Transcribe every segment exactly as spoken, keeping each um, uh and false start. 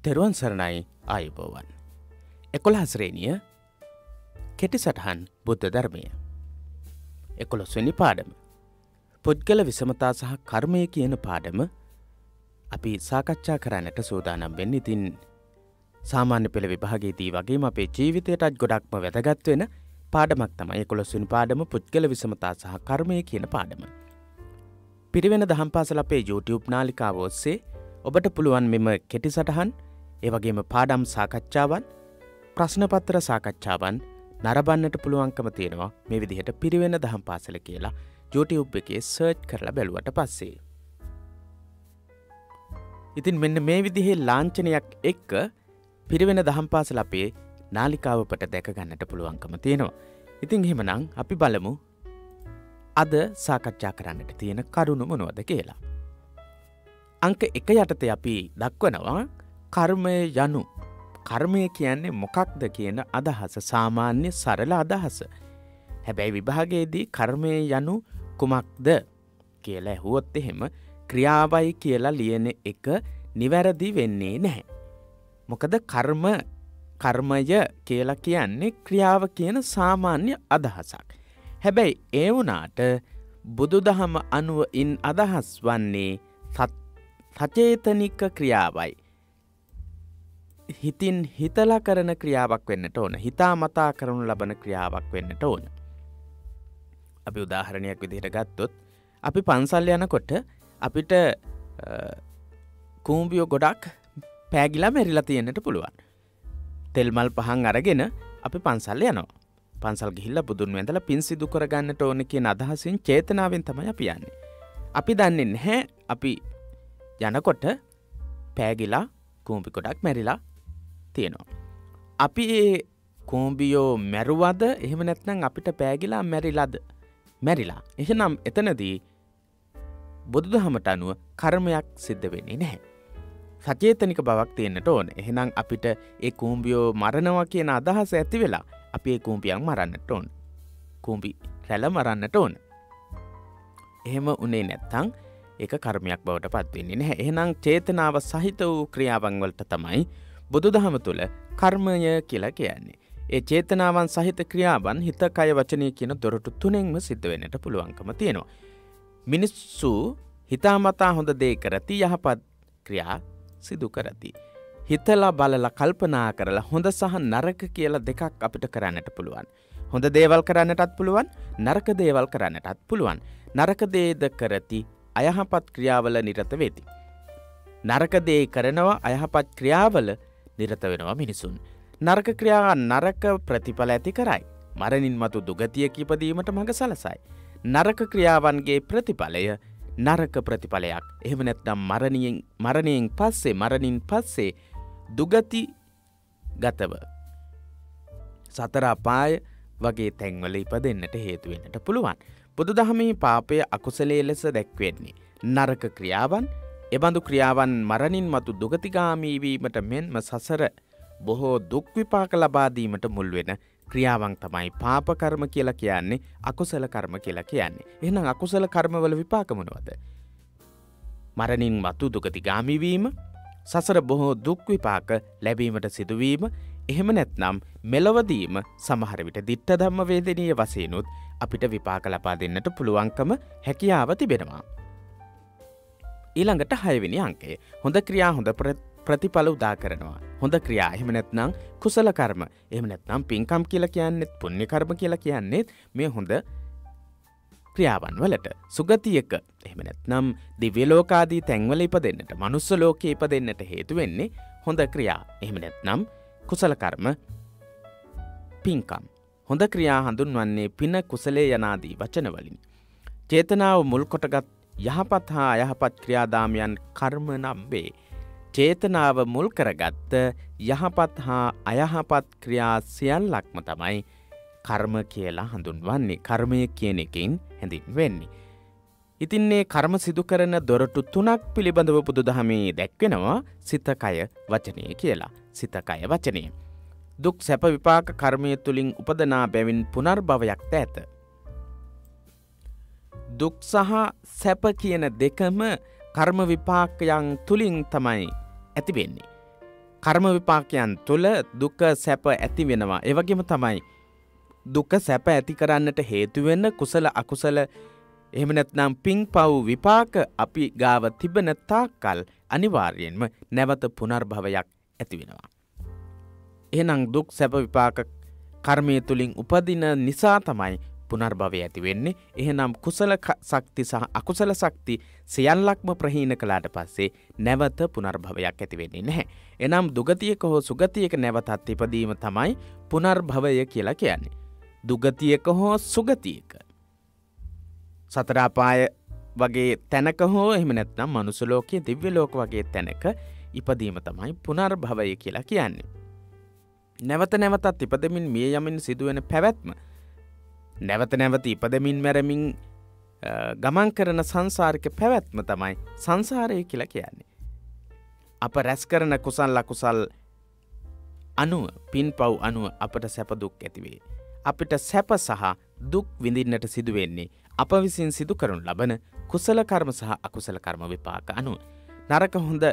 තෙරුවන් සරණයි ආයුබෝවන්. එකොළහ ශ්‍රේණිය කෙටි සටහන් බුද්ධ ධර්මය. එකොළොස් වෙනි පාඩම. පුද්ගල විෂමතා සහ කර්මය කියන පාඩම අපි සාකච්ඡා කරන්නට සූදානම් වෙන්නේ. ඉතින් සාමාන්‍ය පෙළ විභාගයේදී වගේම අපේ ජීවිතයටත් ගොඩක්ම වැදගත් වෙන පාඩමක් තමයි එකොළොස් වෙනි පාඩම පුද්ගල විෂමතා සහ කර්මය කියන පාඩම. පිරිවෙන දහම් පාසල අපේ YouTube නාලිකාව ඔස්සේ ඔබට පුළුවන් මෙම කෙටි සටහන් ඒ වගේම පාඩම් සාකච්ඡාවන් ප්‍රශ්න පත්‍ර සාකච්ඡාවන් නරඹන්නට පුළුවන්කම තියෙනවා මේ විදිහට පිරිවෙන දහම් පාසල කියලා YouTube එකේ සර්ච් කරලා බැලුවට පස්සේ. ඉතින් මෙන්න මේ විදිහේ ලාංඡනයක් එක්ක පිරිවෙන දහම් පාසල අපේ නාලිකාව ඔබට දැක ගන්නට පුළුවන්කම තියෙනවා. ඉතින් එහෙමනම් අපි බලමු අද සාකච්ඡා කරන්නට තියෙන කරුණු මොනවද කියලා. අංක එක යටතේ අපි දක්වනවා කර්මය යනු. කර්මය කියන්නේ මොකක්ද කියන අදහස, සාමාන්‍ය සරල අදහස. හැබැයි විභාගයේදී කර්මය යනු කුමක්ද කියලා ඇහුවොත් එහෙම ක්‍රියාවයි කියලා ලියන එක නිවැරදි වෙන්නේ නැහැ. මොකද කර්ම කර්මය කියලා කියන්නේ ක්‍රියාව කියන සාමාන්‍ය අදහසක්. හැබැයි ඒ වුණාට බුදුදහම අනුව ඉන් අදහස් වන්නේ සචේතනික ක්‍රියාවයි. හිතින් හිතලා කරන ක්‍රියාවක් වෙන්නට ඕන. හිතාමතා කරනු ලබන ක්‍රියාවක් වෙන්නට ඕන. අපි උදාහරණයක් විදිහට ගත්තොත් අපි පන්සල් යනකොට අපිට කූඹියෝ ගොඩක් පෑගිලා මැරිලා තියෙන්නට පුළුවන්. තෙල් මල් පහන් අරගෙන අපි පන්සල් යනවා. පන්සල් ගිහිල්ලා බුදුන් වැඳලා පින් සිදු කරගන්නට ඕන කියන අදහසින් චේතනාවෙන් තමයි අපි යන්නේ. අපි දන්නේ නැහැ අපි යනකොට පෑගිලා කූඹි ගොඩක් මැරිලා තියෙනවා. අපි ඒ කූඹියෝ මැරුවද එහෙම නැත්නම් අපිට පෑගිලා මැරිලාද? මැරිලා. එහෙනම් එතනදී බුදුදහමට අනුව කර්මයක් සිද්ධ වෙන්නේ නැහැ. සචේතනික බවක් තියෙන්නට ඕන. එහෙනම් අපිට ඒ කූඹියෝ මරනවා කියන අදහස ඇති වෙලා අපි ඒ කූඹියන් මරන්නට ඕන. කූඹි රැළ මරන්නට ඕන. එහෙම උනේ නැත්නම් ඒක කර්මයක් බවට පත් වෙන්නේ නැහැ. එහෙනම් චේතනාව සහිත වූ ක්‍රියාවන් වලට තමයි බුදුදහම තුළ කර්මය කියලා කියන්නේ. ඒ චේතනාවන් සහිත ක්‍රියාවන් හිත, කය, වචනය කියන දොරටු තුනෙන්ම සිද්ධ වෙන්නට පුළුවන්කම තියෙනවා. මිනිස්සු හිතාමතා හොඳ දේ කරති, යහපත් ක්‍රියා සිදු කරති. හිතලා බලලා කල්පනා කරලා හොඳ සහ නරක කියලා දෙකක් අපිට කරන්නට පුළුවන්. හොඳ දේවල් කරන්නටත් පුළුවන්, නරක දේවල් කරන්නටත් පුළුවන්. නරක දේද කරති, අයහපත් ක්‍රියාවල නිරත වෙති. නරක දේ කරනවා, අයහපත් ක්‍රියාවල නිරත වෙනවා මිනිසුන්. නරක ක්‍රියා නරක ප්‍රතිඵල ඇති කරයි. මරණින් මතු දුගතියක ඉපදීමට මඟ සලසයි. නරක ක්‍රියාවන්ගේ ප්‍රතිඵලය නරක ප්‍රතිඵලයක්. එහෙම නැත්නම් මරණයෙන් මරණයෙන් පස්සේ මරණින් පස්සේ දුගති ගතව සතර අපාය වගේ තැන්වල ඉපදෙන්නට හේතු වෙන්නට පුළුවන්. බුදුදහමේ පාපය අකුසලයේ ලෙස දැක්වෙන්නේ නරක ක්‍රියාවන්. එබඳු ක්‍රියාවන් මරණින් මතු දුගතිගාමී වීමට මෙන්ම සසර බොහෝ දුක් විපාක ලබා දීමට මුල් වෙන ක්‍රියාවන් තමයි පාප කර්ම කියලා කියන්නේ, අකුසල කර්ම කියලා කියන්නේ. එහෙනම් අකුසල කර්මවල විපාක මොනවද? මරණින් මතු දුගතිගාමී වීම, සසර බොහෝ දුක් විපාක ලැබීමට සිදුවීම, එහෙම නැත්නම් මෙලවදීම සමහර විට ditta ධම්ම වේදනීය වශයෙන්ුත් අපිට විපාක ලබා දෙන්නට පුළුවන්කම හැකියාව තිබෙනවා. ඊළඟට හය වෙනි අංකය. හොඳ ක්‍රියා හොඳ ප්‍රතිඵල උදා කරනවා. හොඳ ක්‍රියා එහෙම නැත්නම් කුසල කර්ම, එහෙම නැත්නම් පින්කම් කියලා කියන්නේත් පුණ්‍ය කර්ම කියලා කියන්නේත් මේ හොඳ ක්‍රියාවන් වලට. සුගතියක එහෙම නැත්නම් දිව්‍ය ලෝකාදී තැන්වල ඉපදෙන්නට, මනුස්ස ලෝකේ ඉපදෙන්නට හේතු වෙන්නේ හොඳ ක්‍රියා. එහෙම නැත්නම් කුසල කර්ම, පින්කම්. හොඳ ක්‍රියා හඳුන්වන්නේ පින, කුසලයේ යනාදී වචන වලින්. චේතනාව මුල් කොටගත් යහපත් හා අයහපත් ක්‍රියාදාමයන් කර්ම නම් වේ. චේතනාව මුල් කරගත්ත යහපත් හා අයහපත් ක්‍රියා සියල්ලක්ම තමයි කර්ම කියලා හඳුන්වන්නේ. කර්මය කියන එකෙන් හැඳින්වෙන්නේ. ඉතින් මේ කර්ම සිදු කරන දොරටු තුනක් පිළිබඳව බුදුදහමේ දැක්වෙනවා සිත, කය, වචනය කියලා. සිත, කය, වචනය. දුක් සැප විපාක කර්මය තුලින් උපදනා බැවින් පුනර්භවයක් ඇත. දුක් සහ සැප කියන දෙකම කර්ම විපාකයන් තුලින් තමයි ඇති වෙන්නේ. කර්ම විපාකයන් තුළ දුක සැප ඇති වෙනවා. ඒ වගේම තමයි දුක සැප ඇති කරන්නට හේතු වෙන කුසල අකුසල එහෙම නැත්නම් පින් පව් විපාක අපි ගාව තිබෙන තාක්කල් අනිවාර්යයෙන්ම නැවත පුනර්භවයක් ඇති වෙනවා. එහෙනම් දුක් සැප විපාක කර්මයේ තුලින් උපදින නිසා තමයි පුනර්භවය ඇති වෙන්නේ. එහෙනම් කුසල ශක්ති සහ අකුසල ශක්ති සියල්ලක්ම ප්‍රහීන කළාට පස්සේ නැවත පුනර්භවයක් ඇති වෙන්නේ නැහැ. එනම් දුගතියක හෝ සුගතියක නැවතත් ඉපදීම තමයි පුනර්භවය කියලා කියන්නේ. දුගතියක හෝ සුගතියක සතර අපාය වගේ තැනක හෝ එහෙම නැත්නම් මනුස්ස ලෝකයේ දිව්‍ය ලෝක වගේ තැනක ඉපදීම තමයි පුනර්භවය කියලා කියන්නේ. නැවත නැවතත් ඉපදෙමින් මිය යමින් සිදුවෙන පැවැත්ම නැවත නැවත ඉපදෙමින් මැරෙමින් ගමන් කරන සංසාරික පැවැත්ම තමයි සංසාරය කියලා කියන්නේ. අප රැස් කරන කුසල් අකුසල් අනුව පින්පව් අනුව අපට සැප දුක් ඇති වේ. අපිට සැප සහ දුක් විඳින්නට සිදු වෙන්නේ අප විසින් සිදු කරනු ලබන කුසල කර්ම සහ අකුසල කර්ම විපාක අනුව. නරක හොඳ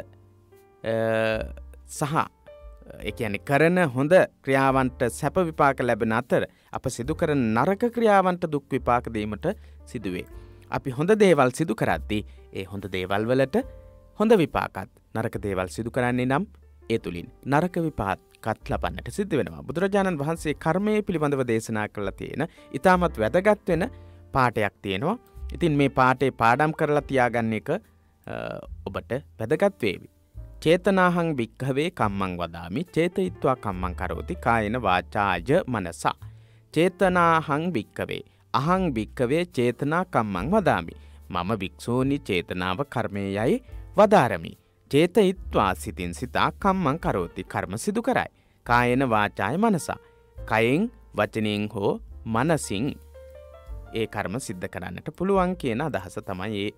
සහ ඒ කියන්නේ කරන හොඳ ක්‍රියාවන්ට සැප විපාක ලැබෙන අතර අප සිදු කරන නරක ක්‍රියාවන්ට දුක් විපාක දීමට සිදුවේ. අපි හොඳ දේවල් සිදු කරද්දී ඒ හොඳ දේවල් වලට හොඳ විපාකත් නරක දේවල් සිදු කරන්නේ නම් ඒ තුලින් නරක විපාකත් ලබන්නට සිද්ධ වෙනවා. බුදුරජාණන් වහන්සේ කර්මයේ පිළිබඳව දේශනා කළා තියෙන ඊටමත් වැදගත් වෙන පාඩයක් තියෙනවා. ඉතින් මේ පාඩේ පාඩම් කරලා තියාගන්න එක ඔබට වැදගත් වේවි. චේතනාහං භික්ඛවේ කම්මං වදාමි චේතයිත්වා කම්මං කරෝති කායේන වාචාය මනසා. චේතනාහං භික්ඛවේ අහං භික්ඛවේ චේතනා කම්මං වදාමි. මම භික්ෂූනි චේතනාව කර්මයේයි වදාරමි. චේතයිත්වා සිතින් සිතා කම්මං කරෝති කර්ම සිදු කරයි. කායේන වාචාය මනසා. කයෙන් වචනෙන් හෝ මනසින් ඒ කර්ම සිද්ධ කරන්නට පුළුවන් කියන අදහස තමයි ඒ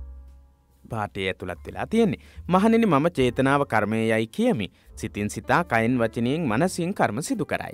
පාඨය ඇතුළත් වෙලා තියෙන්නේ. මහණෙනි මම චේතනාව කර්මයේයි කියමි. සිතින් සිතා කයෙන් වචනයෙන් මනසින් කර්ම සිදු කරයි.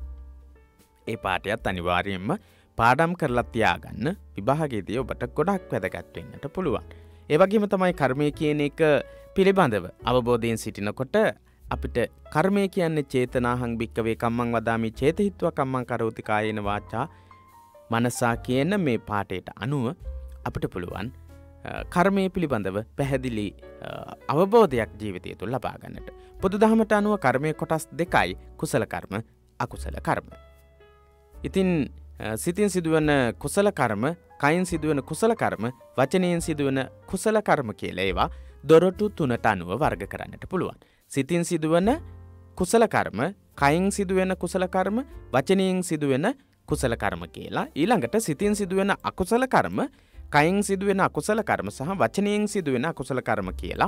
ඒ පාඨයත් අනිවාර්යයෙන්ම පාඩම් කරලා තියාගන්න විභාගයේදී ඔබට ගොඩක් වැදගත් වෙන්නට පුළුවන්. ඒ වගේම තමයි කර්මය කියන එක පිළිබඳව අවබෝධයෙන් සිටිනකොට අපිට කර්මය කියන්නේ චේතනාහං භික්ඛවේ කම්මං වදාමි චේතහිත්වා කම්මං කරෝති කායේන වාචා මනසා කියන මේ පාඨයට අනුව අපිට පුළුවන් කර්මය පිළිබඳව පැහැදිලි අවබෝධයක් ජීවිතය තුළ ලබා ගන්නට. බුදුදහමට අනුව කර්මයේ කොටස් දෙකයි කුසල කර්ම අකුසල කර්ම. ඉතින් සිතින් සිදුවන කුසල කර්ම, කයින් සිදුවන කුසල කර්ම, වචනයෙන් සිදුවන කුසල කර්ම කියලා ඒවා දොරටු තුනට අනුව වර්ග කරන්නට පුළුවන්. සිතින් සිදුවන කුසල කර්ම, කයින් සිදුවෙන කුසල කර්ම, වචනයෙන් සිදුවෙන කුසල කර්ම කියලා. ඊළඟට සිතින් සිදුවෙන අකුසල කර්ම, කයින් සිදුවෙන අකුසල කර්ම සහ වචනයෙන් සිදුවෙන අකුසල කර්ම කියලා.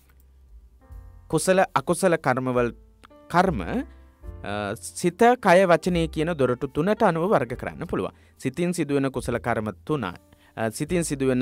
කුසල අකුසල කර්මවල කර්ම සිත කය වචනය කියන දොරටු තුනට අනුව වර්ග කරන්න පුළුවන්. සිතින් සිදුවෙන කුසල කර්ම තුන, සිතින් සිදුවෙන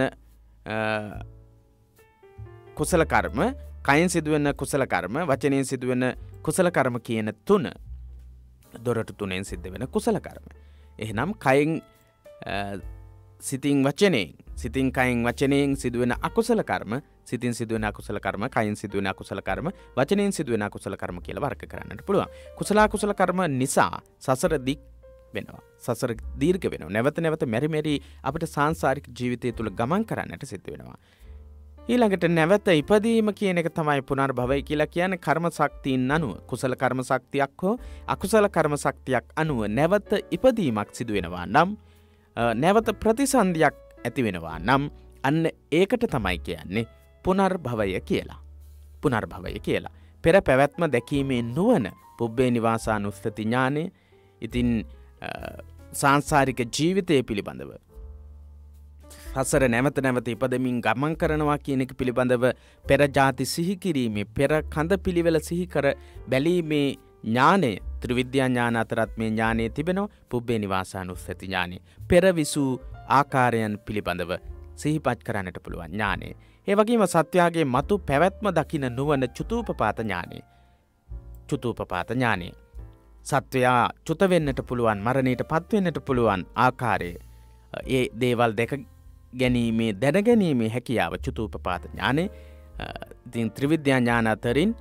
කුසල කර්ම, කයින් සිදුවෙන කුසල කර්ම, වචනයෙන් සිදුවෙන කුසල කර්ම කියන තුන දොරටු තුනෙන් සිද්ධ වෙන කුසල කර්ම. එහෙනම් කයින් සිතින් වචනයෙන්, සිතින් කයින් වචනයෙන් සිදුවෙන අකුසල කර්ම, සිතින් සිදුවෙන අකුසල කර්ම, කයින් සිදුවෙන අකුසල කර්ම, වචනයෙන් සිදුවෙන අකුසල කර්ම කියලා වර්ග කරන්නට පුළුවන්. කුසල අකුසල කර්ම නිසා සසර දික් වෙනවා. සසර දීර්ඝ වෙනවා. නැවත නැවත මෙරි මෙරි අපිට සාංශාරික ජීවිතය තුළ ගමන් කරන්නට සිද්ධ වෙනවා. ඊළඟට නැවත ඉපදීම කියන එක තමයි පුනර්භවය කියලා කියන්නේ. කර්ම ශක්තියින් අනුව කුසල කර්ම ශක්තියක් හෝ අකුසල කර්ම ශක්තියක් අනුව නැවත ඉපදීමක් සිදු වෙනවා නම්, නැවත ප්‍රතිසන්දියක් ඇති වෙනවා නම් අන්න ඒකට තමයි කියන්නේ පුනර්භවය කියලා. පුනර්භවය කියලා. පෙර පැවැත්ම දැකීමේ නුවණ, පුබ්බේ නිවාසානුස්සති ඥානය, ඉතින් සාංශාරික ජීවිතය පිළිබඳව සසර නැවත නැවත ඉපදමින් ගමන් කරනවා කියන එක පිළිබඳව පෙර ජාති සිහි කිරීමේ, පෙර කඳ පිළිවෙල සිහි කර බැලීමේ ඥානය, ත්‍රිවිද්‍යා ඥාන අතරත් මේ ඥානය තිබෙනවා. පුබ්බේ නිවාසානුස්සති ඥානය, පෙර විසූ ආකාරයන් පිළිබඳව සිහිපත් කරන්නට පුළුවන් ඥානය. ඒ වගේම සත්‍යයේ මතු පැවැත්ම දකින නුවණ චුතූපපාත ඥානය. චුතූපපාත ඥානය. සත්වයා චුත වෙන්නට පුළුවන්, මරණයට පත් වෙන්නට පුළුවන් ආකාරය, ඒ දේවල් දෙක ගැනීමේ දැන ගැනීමේ හැකියාව චුතූපපාත ඥානය. ඉතින් ත්‍රිවිද්‍යා ඥාන අතරින්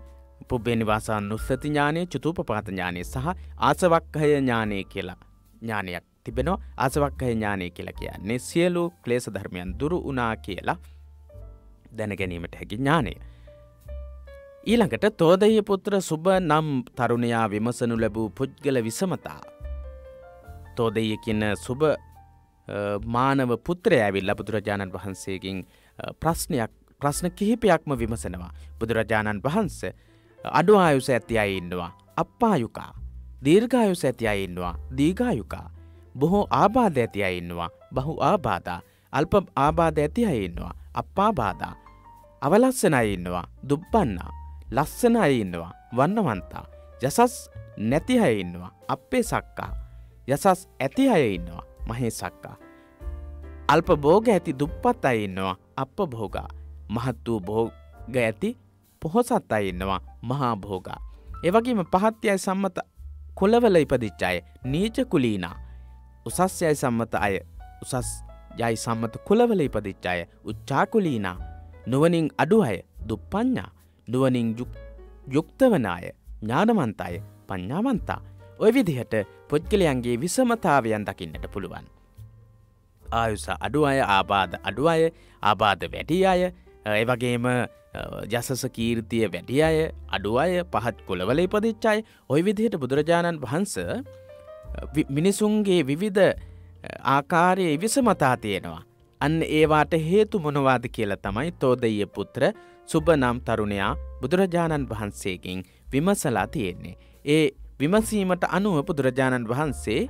පුබ්බේ නිවාසානුස්සති ඥානය, චතුප්පපාත ඥානය සහ ආසවක්ඛය ඥානය කියලා ඥානයක් තිබෙනවා. ආසවක්ඛය ඥානය කියලා කියන්නේ සියලු ක්ලේශ ධර්මයන් දුරු වුණා කියලා දැන ගැනීමට හැකි ඥානය. ඊළඟට තෝදෙය්‍ය පුත්‍ර සුබ නම් තරුණයා විමසනු ලැබූ පුද්ගල විසමතා. තෝදෙය්‍ය කියන සුබ මානව පුත්‍රයා ඇවිල්ලා බුදුරජාණන් වහන්සේගෙන් ප්‍රශ්නයක් ප්‍රශ්න කිහිපයක්ම විමසනවා. බුදුරජාණන් වහන්සේ අඩු ආයුෂ ඇති අය ඉන්නවා අප්පායුකා, දීර්ඝායුෂ ඇති අය ඉන්නවා දීඝායුකා, බොහෝ ආබාධ ඇති අය ඉන්නවා බහු ආබාධා, අල්ප ආබාධ ඇති අය ඉන්නවා අප්පාබාධා, අවලස්සන අය ඉන්නවා දුප්පන්නා, ලස්සන අය ඉන්නවා වන්නවන්තා, යසස් නැති අය ඉන්නවා අප්පේ සක්කා, යසස් ඇති අය ඉන්නවා මහේ සක්කා, අල්ප භෝග ඇති දුප්පත් අය ඉන්නවා අප්ප භෝගා, මහත් වූ භෝග ඇති පොහොසත් අය ඉන්නවා මහා භෝගා. ඒ වගේම පහත් යයි සම්මත කුලවල ඉපදිච්ච අය නීච කුලීනා, උසස් යයි සම්මත අය උසස් යයි සම්මත කුලවල ඉපදිච්ච අය උච්චා කුලීනා, නුවණින් අඩු අය දුප්පඤ්ඤා, නුවණින් යුක්ත වන අය ඥානවන්ත අය පඤ්ඤාවන්තා. ඔය විදිහට පුද්ගලයන්ගේ විසමතාවයන් දකින්නට පුළුවන්. ආයුෂ අඩු අය, ආබාධ අඩු අය, ආබාධ වැඩි අය, ඒ වගේම යසස කීර්තිය වැඩි අය, අඩු අය, පහත් කුලවල ඉපදිච්ච අය. ওই විදිහට බුදුරජාණන් වහන්සේ මිනිසුන්ගේ විවිධ ආකාරයේ විසමතා තියෙනවා. අන්න ඒවාට හේතු මොනවාද කියලා තමයි තෝදෙය්‍ය පුත්‍ර සුබ නම් තරුණයා බුදුරජාණන් වහන්සේගෙන් විමසලා තියෙන්නේ. ඒ විමසීමට අනුව බුදුරජාණන් වහන්සේ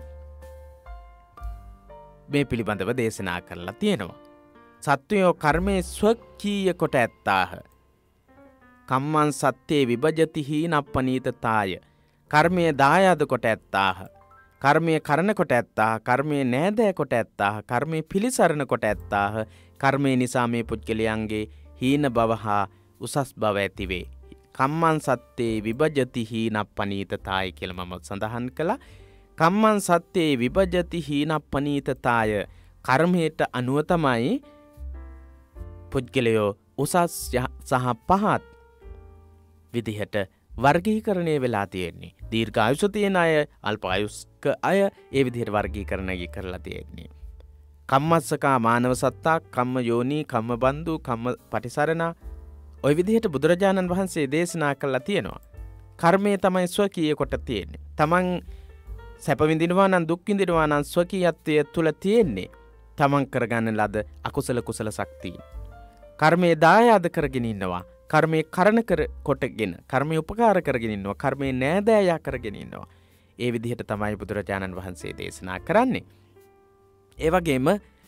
මේ පිළිබඳව දේශනා කරලා තියෙනවා. සත්වයෝ කර්මයේ ස්වකීය කොට ඇත්තාහ. කම්මං සත්තේ විභජති හීනප්පනීතතාය. කර්මයේ දායාද කොට ඇත්තාහ. කර්මයේ කරන කොට ඇත්තාහ. කර්මයේ නෑදෑ කොට ඇත්තාහ. කර්මයේ පිළිසරණ කොට ඇත්තාහ. කර්මයේ නිසා මේ පුද්ගලයන්ගේ හීන බව හා උසස් බව ඇතිවේ. කම්මං සත්තේ විභජති හීනප්පනීතතාය කියලා මම සඳහන් කළා. කම්මං සත්තේ විභජති හීනප්පනීතතාය. කර්මයට අනුව තමයි පුද්ගලයෝ උසස් සහ පහත් විදිහට වර්ගීකරණය වෙලා තියෙන්නේ. දීර්ඝායුෂ තියෙන අය, අල්පායුෂ්ක අය ඒ විදිහට වර්ගීකරණය කරලා තියෙන්නේ. කම්මස්සකා මානව සත්තා, කම්ම යෝනි, කම්ම බන්දු, කම්ම පටිසරණ ඔය විදිහට බුදුරජාණන් වහන්සේ දේශනා කළා තියෙනවා. කර්මය තමයි ස්වකීය කොට තියෙන්නේ. තමන් සැප විඳිනවා නම් දුක් විඳිනවා නම් ස්වකීයත්වය තුල තියෙන්නේ තමන් කරගන්න ලද අකුසල කුසල ශක්තිය. කර්මයේ දායාද කරගෙන ඉන්නවා. කර්මයේ කරන කර කොටගෙන, කර්මයේ උපකාර කරගෙන ඉන්නවා. කර්මයේ නෑදෑයා කරගෙන ඉන්නවා. ඒ විදිහට තමයි බුදුරජාණන් වහන්සේ දේශනා කරන්නේ. ඒ වගේම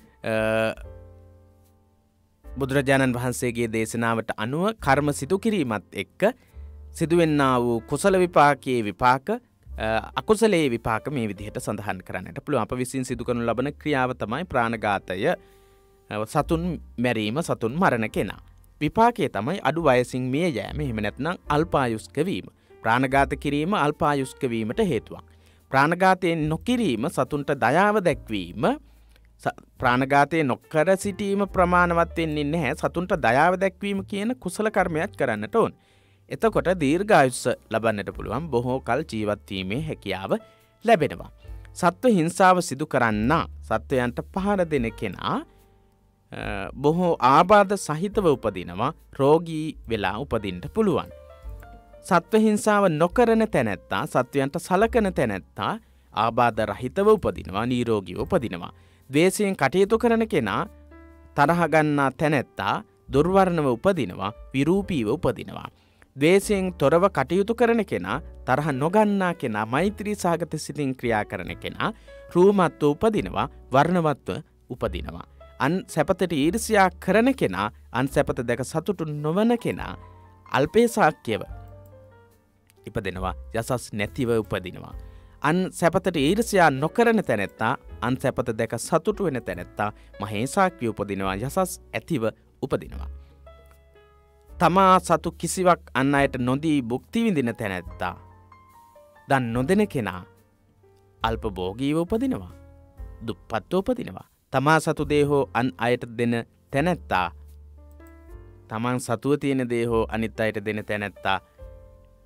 බුදුරජාණන් වහන්සේගේ දේශනාවට අනුව කර්ම සිදු කිරීමත් එක්ක සිදුවෙන්නා වූ කුසල විපාකයේ විපාක, අකුසලයේ විපාක මේ විදිහට සඳහන් කරන්නට පුළුවන්. අප විසින් සිදු කරනු ලබන ක්‍රියාව තමයි ප්‍රාණඝාතය, සතුන් මැරීම, සතුන් මරණ කෙනා. විපාකයේ තමයි අඩු වයසින් මිය යෑම, එහෙම නැත්නම් අල්පායුෂ්ක වීම. ප්‍රාණඝාත කිරීම අල්පායුෂ්ක වීමට හේතුවක්. ප්‍රාණඝාතයෙන් නොකිරීම, සතුන්ට දයාව දැක්වීම, ප්‍රාණඝාතයේ නොකර සිටීම ප්‍රමාණවත් වෙන්නේ නැහැ. සතුන්ට දයාව දැක්වීම කියන කුසල කර්මයක් කරන්නට ඕන. එතකොට දීර්ඝායුෂ ලබන්නට පුළුවන්, බොහෝ කල් ජීවත් වීමේ හැකියාව ලැබෙනවා. සත්ව හිංසාව සිදු කරන්නා, සත්වයන්ට පහර දෙන කෙනා බොහෝ ආබාධ සහිතව උපදිනවා, රෝගී වෙලා උපදින්නට පුළුවන්. සත්ව හිංසාව නොකරන තැනැත්තා, සත්වයන්ට සලකන තැනැත්තා ආබාධ රහිතව උපදිනවා, නිරෝගීව උපදිනවා. ද්වේෂයෙන් කටයුතු කරන කෙනා, තරහ ගන්නා තැනැත්තා දුර්වර්ණව උපදිනවා, විරූපීව උපදිනවා. ද්වේෂයෙන් තොරව කටයුතු කරන කෙනා, තරහ නොගන්නා කෙනා, මෛත්‍රී සහගත සිතින් ක්‍රියා කරන කෙනා රූමත්ව උපදිනවා, වර්ණවත්ව උපදිනවා. අන් සැපතට ඊර්ෂ්‍යා කරන කෙනා, අන් සැපත දැක සතුටු නොවන කෙනා අල්පේසාක්‍යව ඉපදෙනවා, යසස් නැතිව උපදිනවා. අන් සැපතට ඊර්ෂ්‍යා නොකරන තැනැත්තා, අන් සැපත දැක සතුටු වෙන තැනැත්තා මහේසාක්‍ය උපදිනවා, යසස් ඇතිව උපදිනවා. තමා සතු කිසිවක් අන් අයට නොදී භුක්ති විඳින තැනැත්තා, දන් නොදෙන කෙනා අල්ප භෝගීව උපදිනවා, දුප්පත්ව උපදිනවා. තමා සතු දේ හෝ අන් අයට දෙන තැනැත්තා, තමන් සතුව තියෙන දේ හෝ අනිත් අයට දෙන තැනැත්තා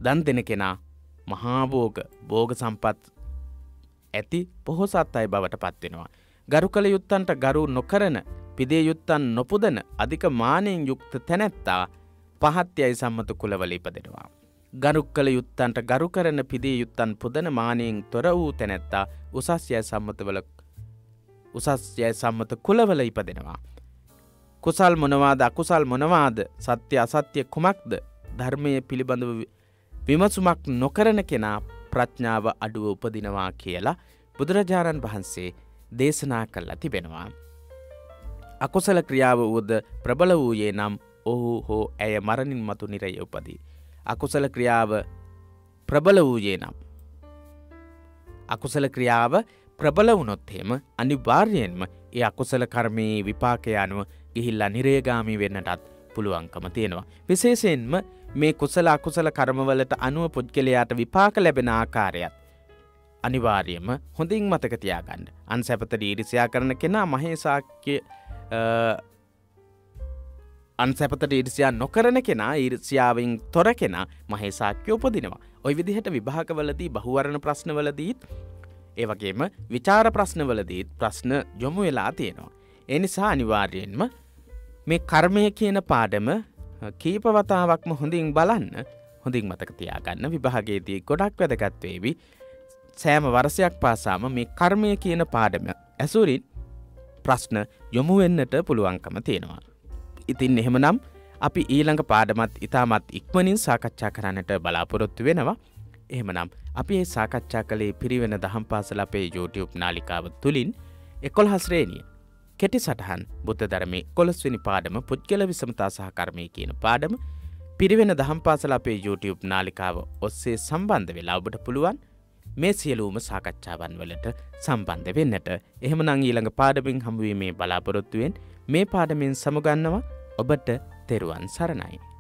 දන් දෙන කෙනා මහා භෝග භෝග සම්පත් ඇති පොහොසත් අය බවට පත් වෙනවා. ගරු කළ යුත්තන්ට ගරු නොකරන පිදේ යුත්තන් නොපුදන අධික මානෙන් යුක්ත තැනැත්තා පහත් යයි සම්මත කුලවල ඉපදෙනවා. ගරු කළ යුත්තන්ට ගරු කරන පිදේ යුත්තන් පුදන මානෙන් තොර වූ තැනැත්තා උසස් යයි සම්මතවල උසස් යයි සම්මත කුලවල ඉපදෙනවා. කුසල් මොනවාද අකුසල් මොනවාද සත්‍ය අසත්‍ය කුමක්ද ධර්මයේ පිළිබඳව විමසුමක් නොකරන කෙනා ප්‍රඥාව අඩුව උපදිනවා කියලා බුදුරජාණන් වහන්සේ දේශනා කළා තිබෙනවා. අකුසල ක්‍රියාව වූද ප්‍රබල වූයේ නම් ඔහු හෝ ඇය මරණින් මතු නිරය උපදී. අකුසල ක්‍රියාව ප්‍රබල වූයේ නම් අකුසල ක්‍රියාව ප්‍රබල වුණොත් එහෙම අනිවාර්යයෙන්ම ඒ අකුසල කර්මයේ විපාකය අනුව ගිහිල්ලා නිරේගාමී වෙන්නටත් පුළුවන්කම තියෙනවා. විශේෂයෙන්ම මේ කුසල අකුසල කර්මවලට අනුව පුද්ගලයාට විපාක ලැබෙන ආකාරයත් අනිවාර්යයෙන්ම හොඳින් මතක තියාගන්න. අන්සැපතට ඊර්ෂ්‍යා කරන කෙනා මහේසාක්‍ය අන්සැපතට ඊර්ෂ්‍යා නොකරන කෙනා ඊර්ෂ්‍යාවෙන් තොර කෙනා මහේසාක්‍ය උපදිනවා. ওই විදිහට විභාගවලදී බහුවර්ණ ප්‍රශ්නවලදීත් ඒ වගේම විචාර ප්‍රශ්නවලදීත් ප්‍රශ්න යොමු වෙලා තියෙනවා. ඒ නිසා අනිවාර්යයෙන්ම මේ කර්මය කියන පාඩම කීප වතාවක්ම හොඳින් බලන්න, හොඳින් මතක තියාගන්න. විභාගයේදී ගොඩක් වැදගත් වේවි. සෑම වර්ෂයක් පාසාම මේ කර්මය කියන පාඩම ඇසුරින් ප්‍රශ්න යොමු වෙන්නට පුළුවන්කම තියෙනවා. ඉතින් එහෙමනම් අපි ඊළඟ පාඩමත් ඉතාමත් ඉක්මනින් සාකච්ඡා කරන්නට බලාපොරොත්තු වෙනවා. එහෙමනම් අපි මේ සාකච්ඡා කළේ පිරිවෙන දහම් පාසල අපේ YouTube නාලිකාව තුලින් එකොළහ ශ්‍රේණිය කෙටි සටහන් බුද්ධ ධර්මයේ එකොළොස් වෙනි පාඩම පුද්ගල විසමතා සහ කර්මය කියන පාඩම පිරිවෙන දහම් පාසල අපේ YouTube නාලිකාව ඔස්සේ සම්බන්ධ වෙලා ඔබට පුළුවන් මේ සියලුම සාකච්ඡාවන් වලට සම්බන්ධ වෙන්නට. එහෙමනම් ඊළඟ පාඩමින් හමු වීමේ බලාපොරොත්තුවෙන් මේ පාඩමෙන් සමුගන්නවා. ඔබට තෙරුවන් සරණයි.